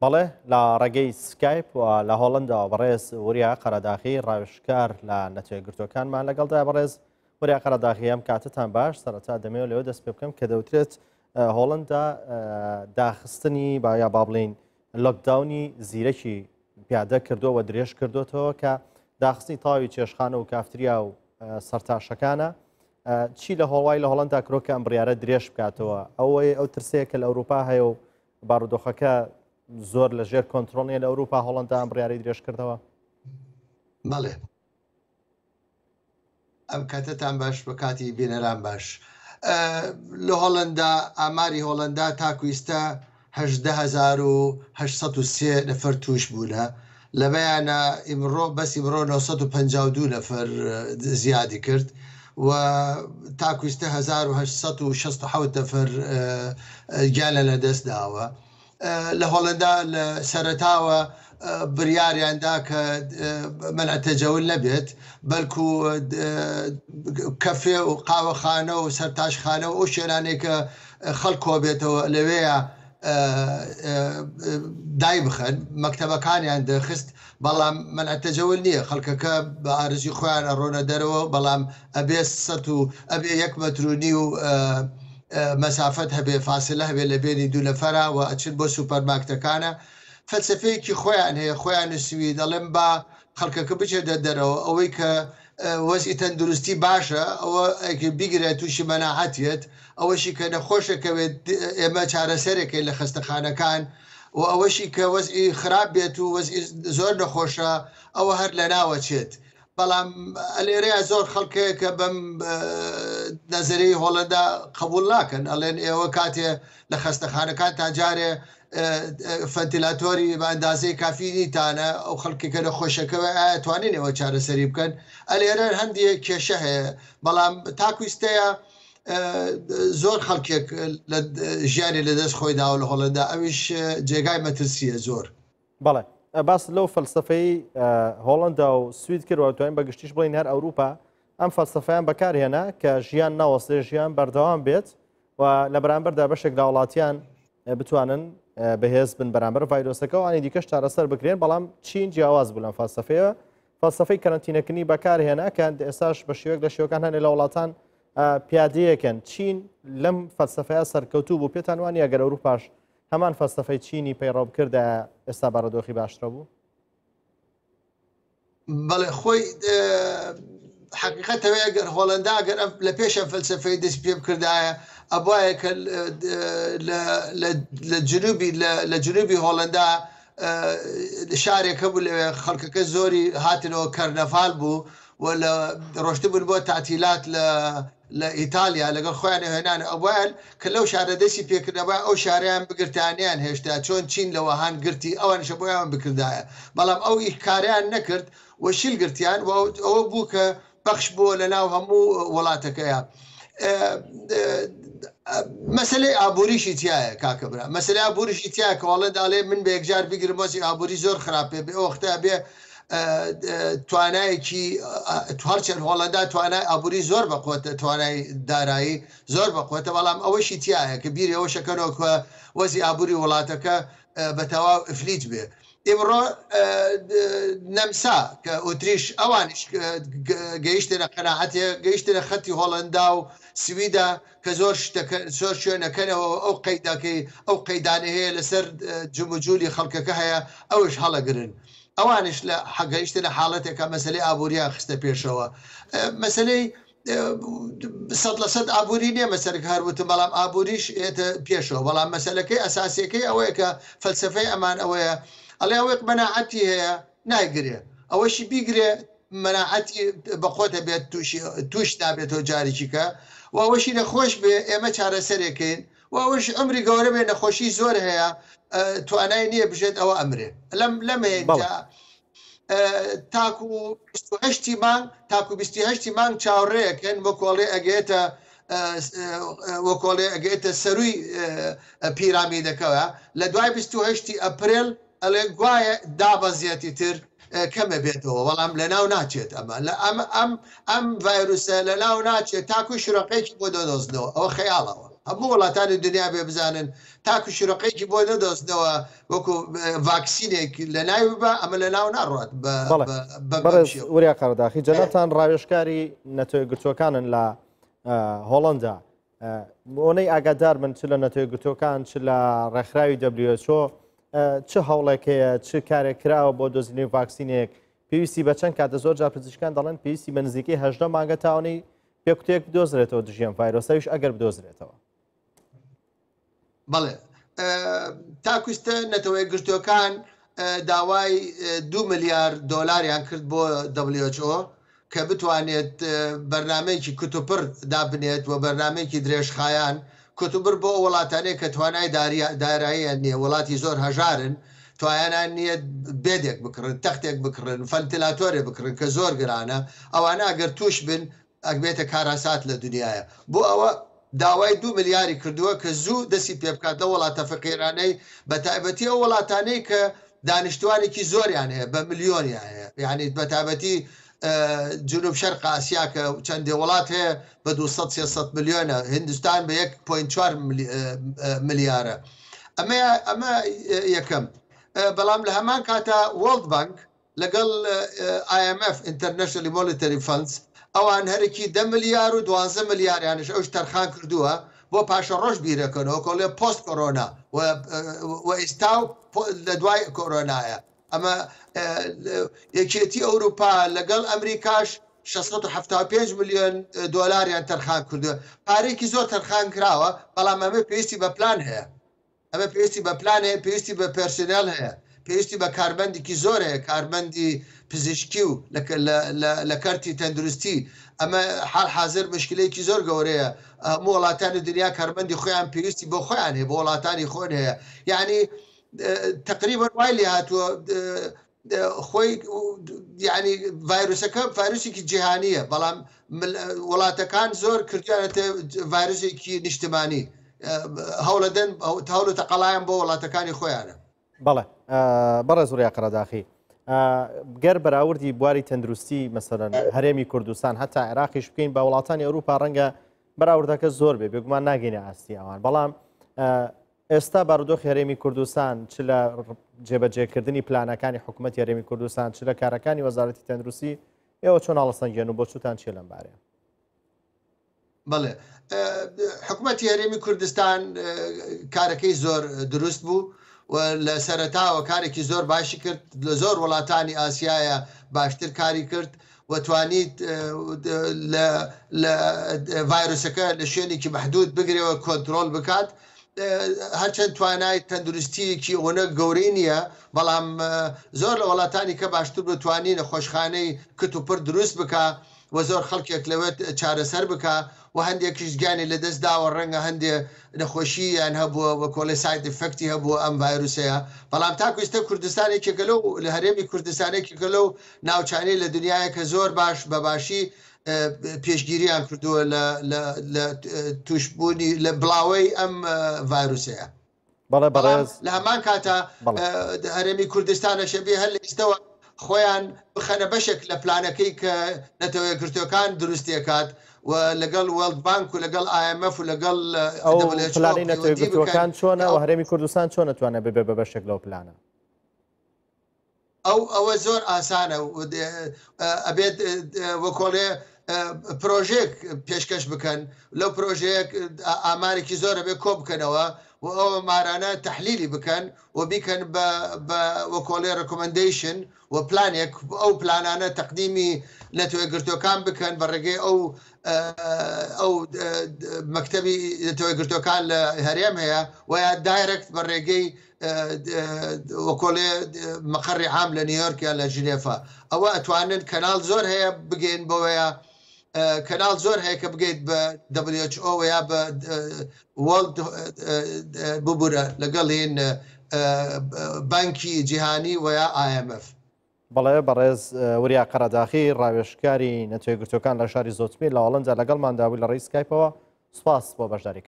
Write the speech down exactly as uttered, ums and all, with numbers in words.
بەڵێ لە ڕێگەی سکایپ و لە هۆڵندەوە بەڕێز وریا قەرەداخی ڕاوێژکار لە نەتوێگرتوەکانمان لەگەڵدا. بەڕێز وریا قەرەداخی ئەم کاتتان باش. سەرەتا دەمەوێت لەوە دەست پێ بکەم کە دەوترێت هۆڵندا داخستنی با یا با بڵین لۆکداونی زیرەکی پیادە کردووە و درێژ کردوێتەوە کە داخستنی تاوی چێشخانە و کافتریا و سەرتاشەکانە. چی لە هۆڵای لە هۆڵندا کرۆ کە ئەم بڕیارە درێژ بکاتەوە؟ ئەوەی ئەو ترسەیە کە لە ئەوروپا هەیە و بارودۆخەکە زۆر لە ژێر کۆنتترۆڵیە لە ئەوروپا هۆڵندا ئەم بڕیارەی درێژ کردەوە؟ بەڵێ ئەم کاتتان باش بە کاتی بینەران باش. لە هۆڵندا ئاماری هۆڵندا تاکویستە هەژدە هەزار و هەشت سەد و سێ نەفەر توش بوونە، لە بەیانە ئیمڕۆ بەس ئیمڕۆ نۆ سەد و پەنجاو و دوو نەفەر زیادی کرد و تاکویستە هەزار و هەشت سەد و شەست و حەوت نەفەر گیانە لەدەست داوە. لە هۆڵندا لە سەرەتاوە بڕیاریاندا کە منع تەجەول نەبێت، بەڵکو کەفێ و قاوەخانە و سەرتاشخانە و ئەو شوێنانێک کە خەڵک کۆبێتەوە لەوەیە دای بخەن، مەکتەبەکانیان دەخست، بەڵام منع تەجەول نییە. خەڵکەکە بە ئارزوی خۆیان ئەڕۆنە دەرەوە، بەڵام ئەبێ سەد و ئەبێ یەک مەتر و نی و مەسافەت هەبێ، فاسلە هەبێ لە بینی دوو نەفەرە و ئەچن بۆ سوپەرمارکتەکانە. فەلسەفەیەکی خۆیان هەیە، خۆیان نووسوی، دەڵێن بە خەڵکەکە بچێتە دەرەوە، ئەوەی کە وەزئی تەندروستی باشە ئەوە بیگرێت تووشی مەناعەتێت، ئەوەشی کە نەخۆشەکەوێت ئێمە چارەسەرێکی لە خستەخانەکان، و ئەوەشی کە وەزئی خراپ بێت و وەزئی زۆر نەخۆشە ئەوە هەر لە ناوەچێت. بەڵام ئەلێرەیە زۆر خەڵکەیە کە بەم نەزەرەی هۆڵندا قبول ناکەن، ئەڵێن ئێوە کاتێ لە خستەخانەکان تا جارێ فەنتیلاتۆری بە ئەندازەی کافی نیتانە، ئەو خەڵکێکە لە خۆشەکەوە ئایا توانین ئەوە چارەسەری بکەن. ئەلێرە هەندێک کێشە هەیە، بەڵام تاکویستەیە زۆر خەڵکێک لە ژیانی لەدەست خۆی داوە لە هۆڵندا، ئەویش جێگای مەترسیە زۆر. بەڵێ باس لەو فەلسەفەی هۆڵندا و سوید کردوە توانین بەگشتیش بڵین هەر ئەوروپا ئەم فەلسەفەیان بەکارهێنا کە ژیان ناوەستێ، ژیان بەردەوام بێت و لە بەرامبەردا بەشێک لە وڵاتیان بتوانن بەهێز بن بەرامبەر ڤایرۆسەکە و ئانی دیکەش چارەسەر بکرێن. بەڵام چین جیاواز بوو لەم فەلسەفەیە، فەلسەفەی کەرەنتینەکردنی بەکارهێنا کە ئێستاش بە شێوەیەک لە شێوەکان هەنێ لە وڵاتان پیادەیەکەن. چین لەم فەلسەفەیە سەرکەوتوو بوو. پێتان وانە ئەگەر ئەوروپاش هەمان فەلسەفەی چینی پەیڕەو بکردە ئێستا بارودۆخی باشترە بوو؟ بەڵێ خۆی حقیقەتەوەی ئەگەر هۆڵندا ئەگەر لە پێشە فەلسەفەی دەست پێ بکردایە ئەبواە کە لە جنوبی هۆڵندا شارێکە بوو لەوێ خەڵکەکە زۆری هاتنەوە کەرنەفال بوو و لە ڕۆشتبوون بۆ تعتیلات لە ئیتالیا لەگەڵ خۆیان هێنان، ئەوان کە لەو شارە دەستی پێکردەوە ئەو شارەیان بگرتانیان هێشتا چۆن چین لە وەهان گرتی ئەوانشە بۆیان بکردایە، بەڵام ئەو ئیکاریان نەکرد و شیل گرتیان و ئەوە بوو کە بەخش بووە لە ناو هەموو وڵاتەکەیە. مەسلەی ئابووریشی تایە کاکە برا، مەسلەی ئابووریشی تایە کە هۆڵندا من بە یەکجار بگرم وەزی ئابووری زۆر خراپێ بێ ئەو وەختە بێ توانایەکی هەرچەند هۆڵندا توانای ئابووری زۆر بەقوتە، توانای دارایی زۆر بەقوتە، بەڵام ئەوەشی تایە کە بیری ئەوە شەکەنەوە کە وەزی ئابووری وڵاتەکە بە تەواو ئفلیت بێ. ئێمڕۆ نەمسا کە ئۆتریش ئەوانش گەیشتنە قەناعەتێ، گەیشتنە خەتی هۆڵندا و سویدا کە زۆر زۆر شوێنەکەنەوە ئەو قەیداکەی ئەو قەیدانە هەیە لەسەر جموجولی خەڵکەکە هەیە ئەوش هەڵەگرن. ئەوانش لە حەگەیشتنە حاڵەتێکە مەسلەی ئابووریان خستە پێشەوە. مەسلەی سەد لە سەد ئابووری نییە مەسەرەکە هەروتم، بەڵام ئابووریش ئێتە پێشەوە. بەڵام مەسەلەکەی ئەساسیەکەی ئەوەیە کە فەلسەفەی ئەمان ئەوەیە ئەڵێ ئەوەیە مەناعەتی هەیە نایگرێ، ئەوەشی بیگرێ مەناعەتی بەخۆتە بێت توش نابێتەوە جارێکیکە و ئەوەشی نەخۆش بێ ئێمە چارەسەرێکین و ئەوەش ئەمری گەورە بێ نەخۆشی زۆر هەیە توانای نییە بژێت ئەوە ئەمرێ لەم لەمەیەجا تاکو هەشتی مانگ تاکو بیستی هەشتی مانگ چاوەڕێیەکەن وەکۆڵێ ئەگێتە وەکۆڵێ ئەگێتە سەرووی پیرامیدەکەوە لە دوای بیست و هەشتی ئەپرێل ئەڵێ گوایە دابەزیەتی تر کەمە بێتەوە، بەڵام لە ناو ناچێت ئەمە ئەم ئەم ڤایرۆسە لە ناو ناچێت تاکو شوڕەقەیەکی بۆ دۆدۆزنەوە، ئەوە خەیاڵەوە. هەموو وڵاتانی دنیا بێ بزانن تاکو شیرۆقەیەکی بۆ نەدۆستنەوە وەکو ڤاکسینێک لە ناوی بە ئەمە لە ناو ناڕات وریە قەرداخی جەنابتان ڕاوێژکاری نەتۆی گرتوەکانن لە هۆڵەندا بۆنەی ئاگادار من چ لە نەتۆی گرتوەکان چ لە ڕێکخراوی دەبلیو ئەچ ئۆ چه هەوڵێک هەیە چ کارێک کراوە بۆ دۆزینەوەی ڤاکسینێک پێویستی بە چەند کاتە زۆر جار پزیشکان دەڵێن پێویستی بە نزیکەی هەژدە مانگە تاوانەی پێکوتێک بدۆزرێتەوە دژیان ڤایرۆسەویش ئەگەر بدۆزرێتەوە. بەڵێ تاکوستە نەتەوەی گرتوەکان داوای دو ملیار دۆلاریان کرد بۆ دەبلیو ئەچ ئۆ کە بتوانێت بەرنمەیەکی کتوپڕ دابنێت و بەرنمەیەکی درێژخایان کتوبر بۆ وڵاتانەیە کە توانای داراییان نییە وڵاتی زۆر هەژارن توانیان نییە بێدێک بکڕن تەختێک بکڕن فەنتیلاتۆرێ بکڕن کە زۆر گرانە ئەوانە ئەگەر توش بن ئەگبێتە کاراسات لە دنیاە بۆ ئەوە داوای دو ملیاری کردووە کە زوو دەستی پێ بکات لە وڵاتە فەقیرانەی بە تایبەتی ئەو وڵاتانەی کە دانیشتوانێکی زۆریان هەیە بە ملیۆنیان هەیە یعنی بە تایبەتی جنوب شەرق ئاسیا کە چەندێ وڵات هەیە بە دووسەد سێسەد ملیۆنە هندستان بە یەک پۆینت چوار ملیارە ئەمە ئەمە یەکەم بەڵام لە هەمان کاتە وەڵد بانک لەگەڵ ئای ئەم ئەف International Monetary Funds ئەوان هەرێکی دە ملیار و دوازدە ملیاریانش ئەوش تەرخان کردووە بۆ پاشە ڕۆژ بیرەکەنەوە کۆڵێ پۆست کۆرۆنا و ئێستا لە دوای کۆرۆنایە ئەمە یەکێتی ئەوروپا لەگەڵ ئەمریکاش شەسەد و هەفتاد و پێنج ملیۆن دۆلاریان تەرخان کردووە پارێکی زۆر تەرخان کراوە بەڵام ئەمە پێویستی بە پلان هەیە ئەمە پێویستی بە پلان هەیە پێویستی بە پەرسۆنێل هەیە پێویستی بە کاربەندێکی زۆر هەیە کاربەندی پزیشکی و لە کارتی تەندروستی ئەمە حال حاضر مشکلەیەکی زۆر گەورەیە هەموو وڵاتانی دنیا کاربەندی خۆیان پێویستی بۆ خۆیان هەیە بۆ وڵاتانی خۆن هەیە یعنی تقریبا وای لێ هاتووە خۆی یعنی ڤایرۆسەکە ڤایرۆسێکی جیهانیە بەڵام وڵاتەکان زۆر کردویانەتە ڤایرۆسێکی نیشتمانی هەوڵەدەن هەوڵ و تەقەڵایان بۆ وڵاتەکانی خۆیانە. بەڵێ بەڕێز وریە قەرداخی گەر بەراوردی بواری تەندروستی مەسەرەن هەرێمی کوردستان هەتا عێراقیش بکەین بە وڵاتانی ئەوروپا ڕەنگە بەراوردەکە زۆر بێ بێگومان ناگەینە ئاستی ئەوان بەڵام ئێستا بارودۆخی هەرێمی کوردستان چ لە جێبەجێکردنی پلانەکانی حکوومەتی هەرێمی کوردستان چ لە کارەکانی وەزارەتی تەندروستی ئێوە چۆن هەڵەسەنگێن و بۆ چوتان چێ لەم بارەیە؟ بەڵێ حکوومەتی هەرێمی کوردستان کارەکەی زۆر دروست بوو و لە سەرەتاوە کارێکی زۆر باشی کرد لە زۆر وڵاتانی ئاسیایە باشتر کاری کرد و توانیت لە ڤایرۆسەکە لە شوێنێکی مەحدود بگرێەوە کۆنتترۆل بکات هەرچەند توانای تەندروستیەکی ئەوەنە گەورەی نییە بەڵام زۆر لە وڵاتانی کە باشتر بتوانین خۆشخانەی کت و پڕ دروست بکە و زۆر خەڵکێک لەوێت چارەسەر بکە و هەندێکیش گیانی لەدەست داوە ڕەنگە هەندێ نەخۆشییان هەبووە و کۆلە سایت ئفەکتی هەبووە ئەم ڤایرۆسەیە بەڵام تاکوستە کوردستانێکێکە لەو لە هەرێمی کوردستانێکێکە لەو ناوچانەی لە دنیاە کە زۆر باش بەباشی پێشگیریان کردووە لە توشبوونی لە بڵاوەی ئەم ڤایرۆسەیە. بەڵێ بەڕێز لە هەمان کاتە هەرێمی کوردستانە شەبێ هەر لە ئێستەوە خۆیان بخەنە بەشێک لە پلانەکەی کە نەتەوەی گرتوەکان دروستیەکات و لەگەڵ وەڵد بانک و لەگەڵ ئای ئەم ئەف و لەگەڵ پلانی نەتەوەی گرتوەکان چۆنە و هەرێمی کوردستان چۆن نەتوانێت ببێ بە بەشێک لەو پلانە؟ ئەو ئەوە زۆر ئاسانە ئەبێت وەکۆڵێ پرۆژێک پێشکەش بکەن لەو پرۆژەیەک ئامارێکی زۆرە بێ کۆ بکەنەوە و ئەوە مارانە تەحلیلی بکەن و بیکەن بە وەکۆڵێ ڕکۆمەندیشن و پلانێک ئەو پلانانە تەقدیمی نەتەوەی گرتوەکان بکەن بە ڕێگەی ئەو ئەو مەکتەبی نەتەوەی گرتوەکان لە هەرێم هەیە و یا دایرەکت بە ڕێگەی وەکۆڵێ مەقەڕی عام لە نیویۆرکیان لە ژنێفە ئەوە ئەتوانن کەناڵ زۆر هەیە بگەین بەوەیە کەناڵ زۆر هەیە کە بگەیت بە دبلیو ئەچ ئۆ یا بە وەڵد ببورە لەگەڵ هین بانکی جیهانی و یا ئای ئەم ئەف. بەڵێ بەڕێز وریا قەرداخی ڕاوێژکاری نەتەوەی گرتوەکان لە شاری زۆتمی لە هۆڵەندا لەگەڵمان داوی لە ڕێی سکایپەوە سوپاس بۆ بەشداری.